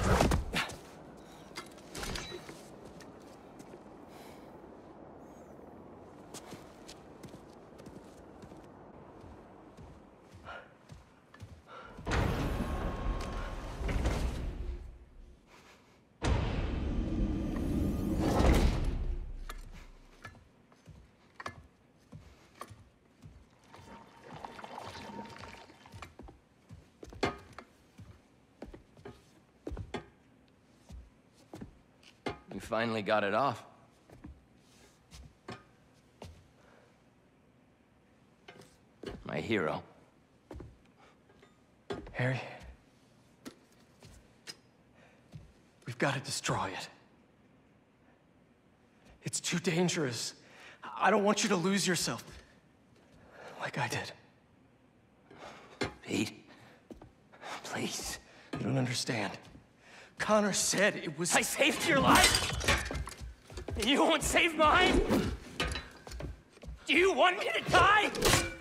You finally got it off. My hero. Harry, we've got to destroy it. It's too dangerous. I don't want you to lose yourself like I did. Pete, please. You don't understand. Connor said it was... I saved your life? And you won't save mine? Do you want me to die?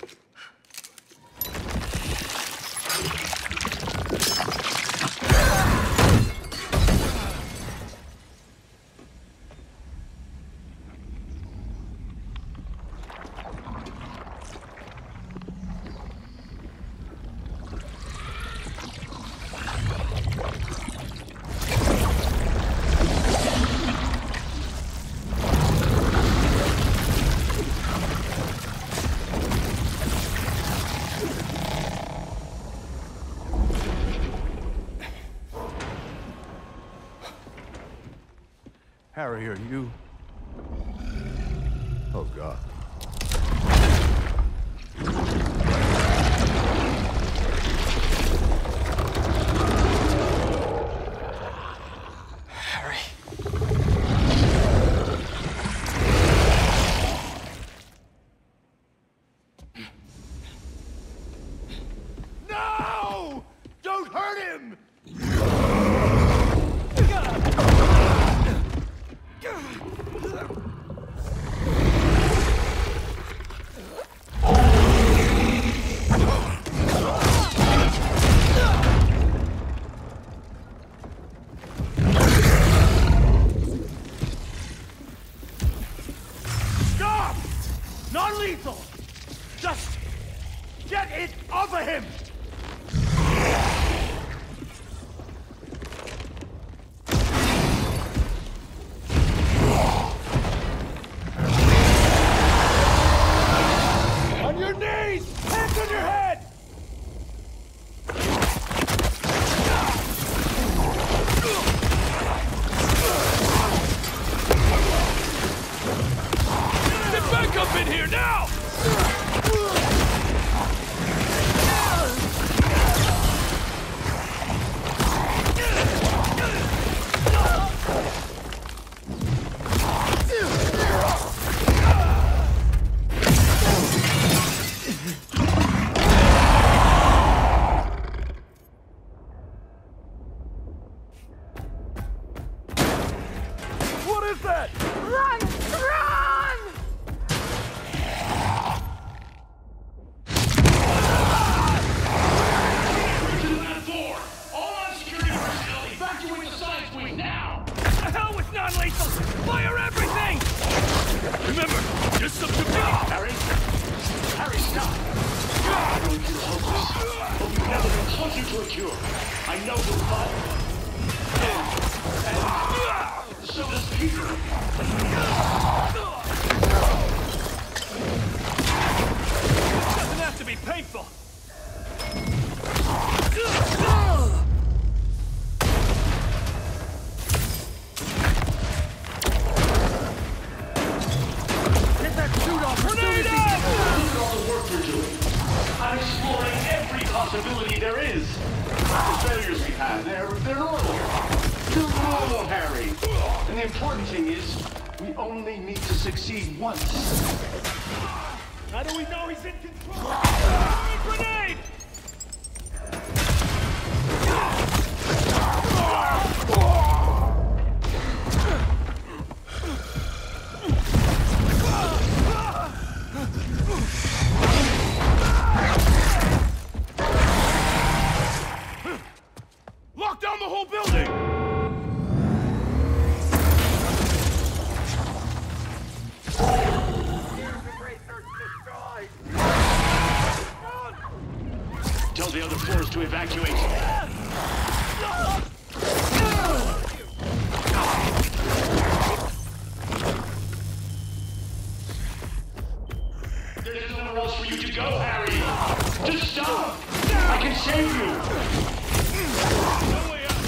Harry, are you... Oh, God. Harry. No! Don't hurt him! Stop! Non-lethal! Just get it off of him! On your knees! Hands on your head! Get back up in here now! What is that? Run! Run! To that door! All on-security personnel, evacuate the science wing now! The hell with non-lethal! Fire everything! Remember, just subdue Harry? Harry, stop! I know you're hopeless, but we've never been closer to a cure. I know you'll fight. And so does Peter. Doesn't have to be painful. Get that suit off as soon as he... Look at all the work you're doing. I'm exploring every possibility there is. The failures we've had, they're normal. They're normal, Harry. And the important thing is, we only need to succeed once. How do we know he's in control? Grenade! Lock down the whole building! floors to evacuate. There's nowhere else for you to go, Harry. Just stop. I can save you. No way out.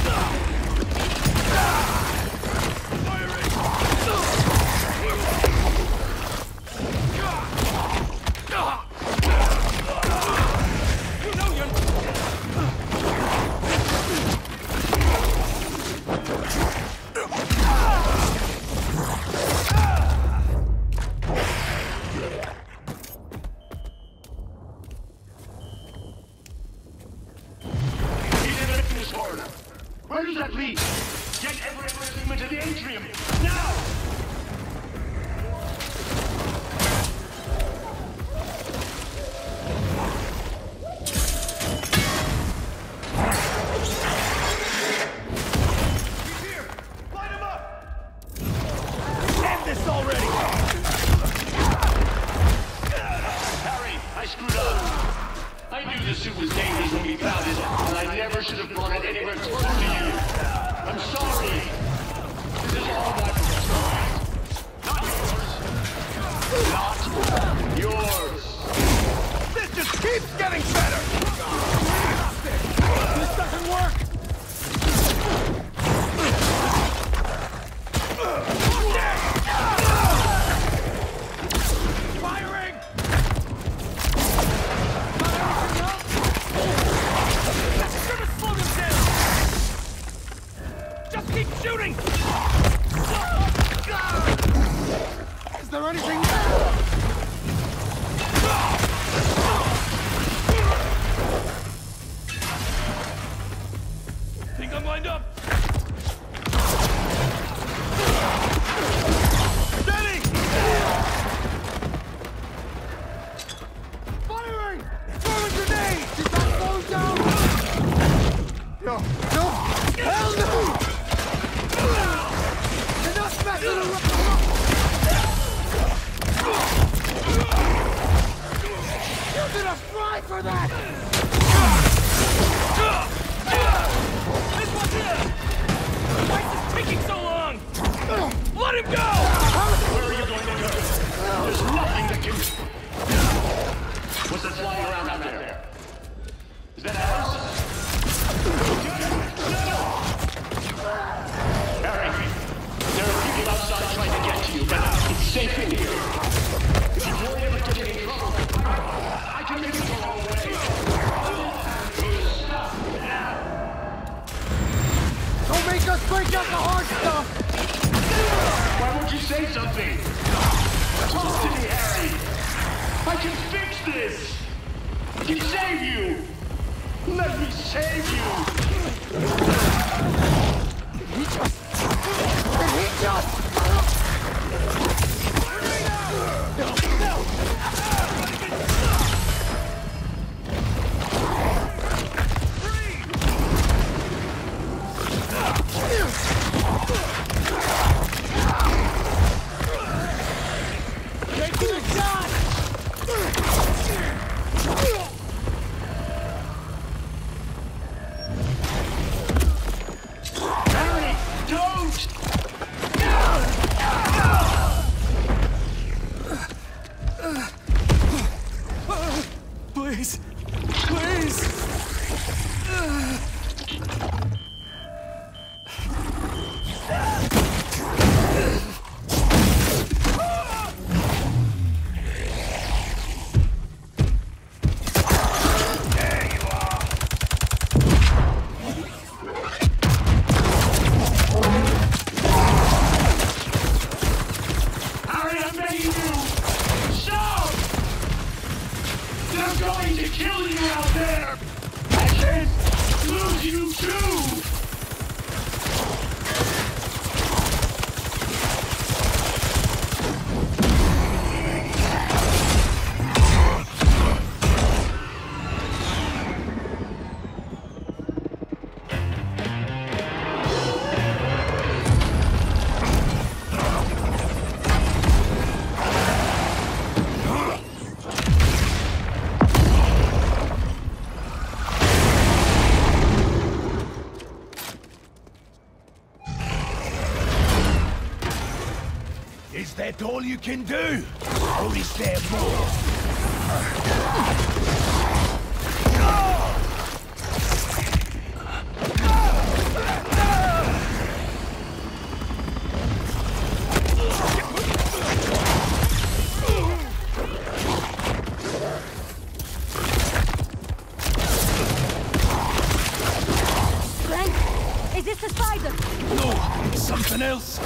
Where does that lead? Get everything into the atrium! Now! He's here! Light him up! End this already! Harry, I screwed up. I knew the suit was dangerous when we found it, and I never should have brought it anywhere close to you. I'm sorry. This is all my fault. Not yours. This just keeps getting better! This doesn't work! Firing! This is gonna slow them down! Just keep shooting! Is there anything there? Think I'm lined up? Steady! Firing! Throwing grenades! Is that slowed down? No! No! Hell no! Enough messing around! You're gonna fry for that! This one's here! Why is this taking so long? Let him go! Where are you going to go? There's nothing that can... What's that flying around out there? Is that ours? Harry, there are people outside trying to get to you, but it's safe in here. If you're worried about getting in trouble, I can make it go all the way. Stop now. Don't make us break out the hard stuff! Why won't you say something? Listen to me, Harry. I can fix this. I can save you. Let me save you. Did he just... Taking a shot! that all you can do? Or is there more? Is this the spider? No, something else.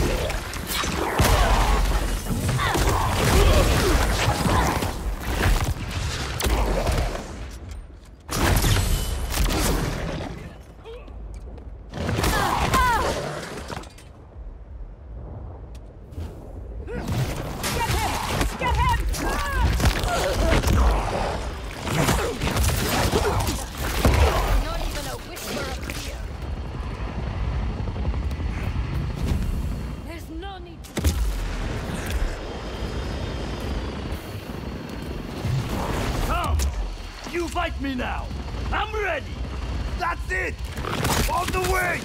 Get him! Not even a whisper of fear. There's no need to... Come! You fight me now! I'm ready! That's it! On the way!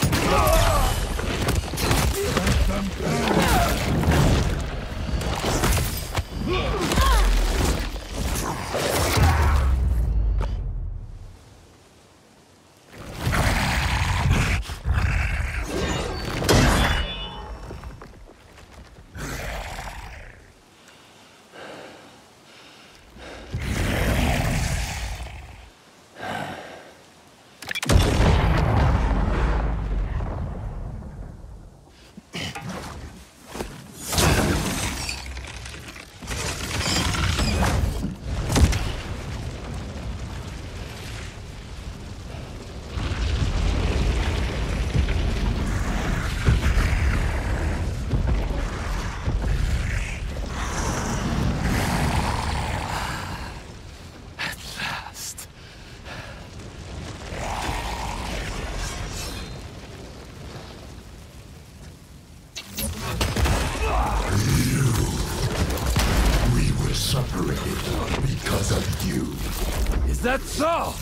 Separated because of you. Is that so?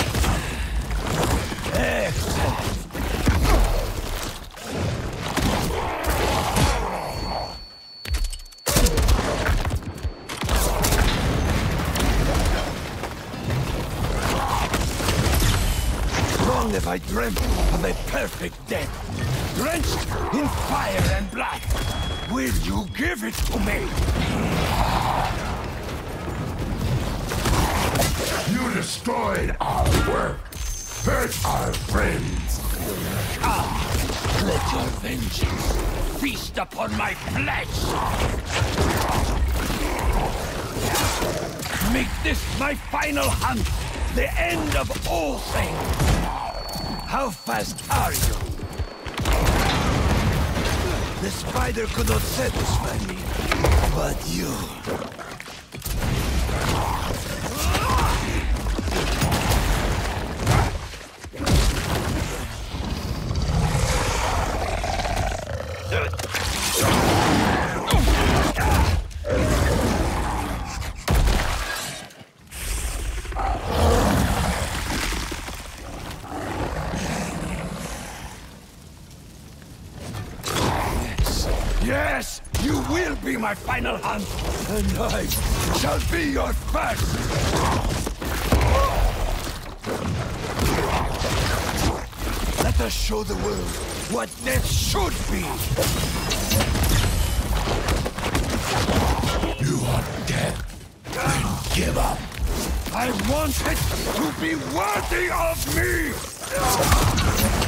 Excellent. Long have I dreamt of a perfect death, drenched in fire and blood. Will you give it to me? You destroyed our work, hurt our friends. Come, let your vengeance feast upon my flesh. Make this my final hunt, the end of all things. How fast are you? The spider could not satisfy me, but you... Yes, you will be my final hunt, and I shall be your first! Let us show the world what death should be! You are dead. Then give up. I want it to be worthy of me!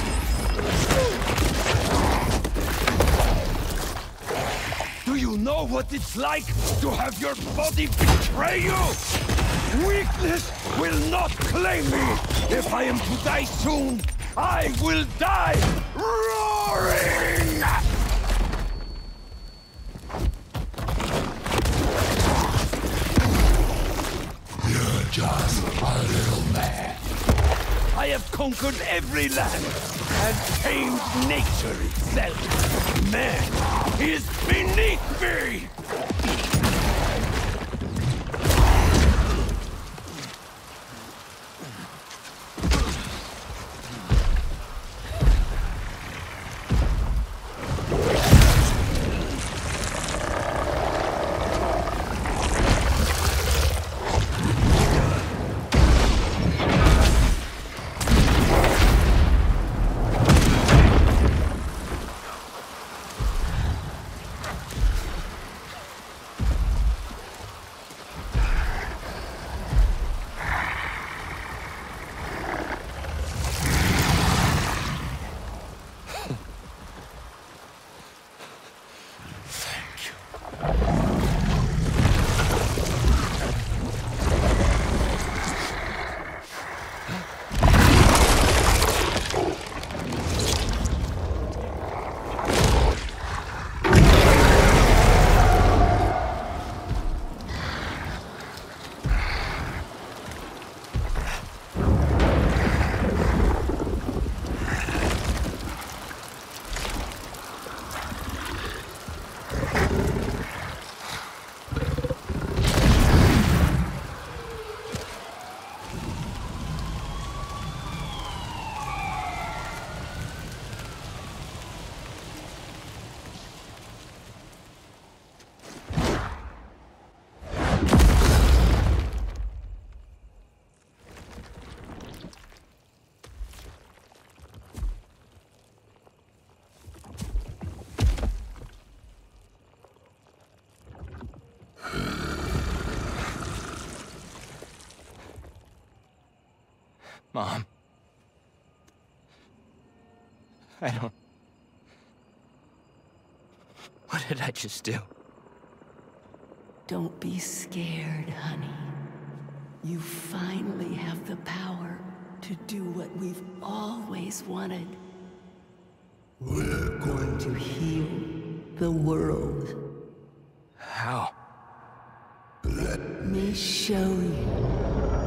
Do you know what it's like to have your body betray you? Weakness will not claim me! If I am to die soon, I will die roaring! You're just a little man. I have conquered every land and tamed nature itself. Man is beneath me! Mom. I don't... What did I just do? Don't be scared, honey. You finally have the power to do what we've always wanted. We're going To heal the world. How? Let me show you.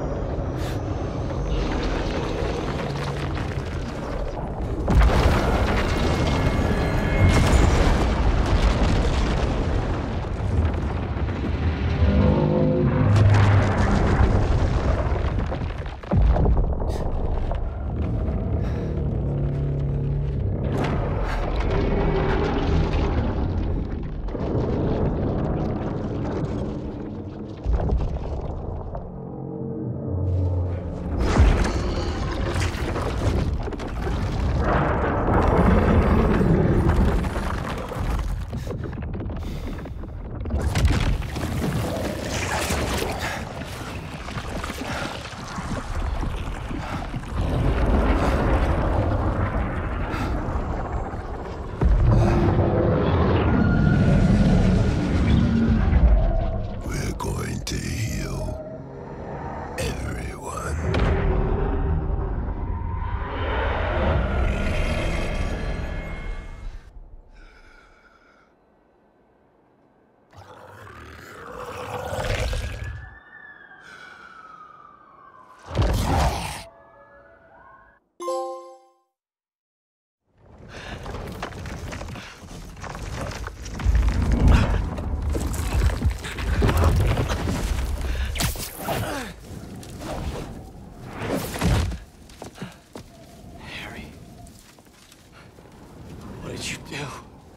What did you do?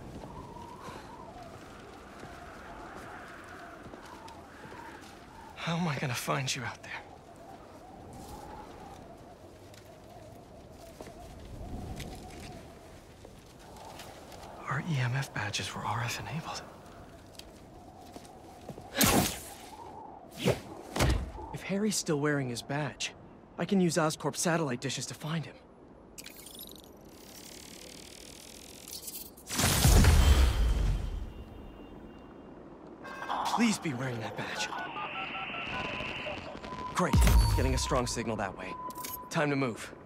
How am I gonna find you out there? Our EMF badges were RF enabled. If Harry's still wearing his badge, I can use Oscorp's satellite dishes to find him. Please be wearing that badge. Great. Getting a strong signal that way. Time to move.